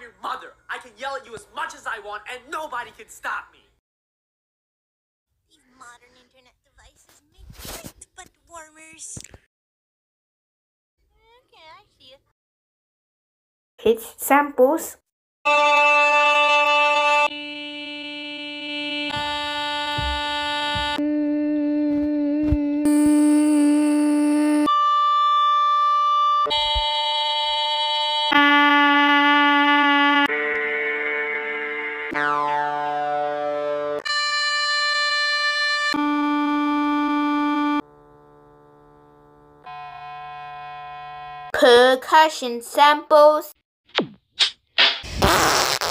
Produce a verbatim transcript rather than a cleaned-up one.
your mother. I can yell at you as much as I want, and nobody can stop me. These modern internet devices make great butt warmers. Okay, I see it. It's samples. Percussion samples.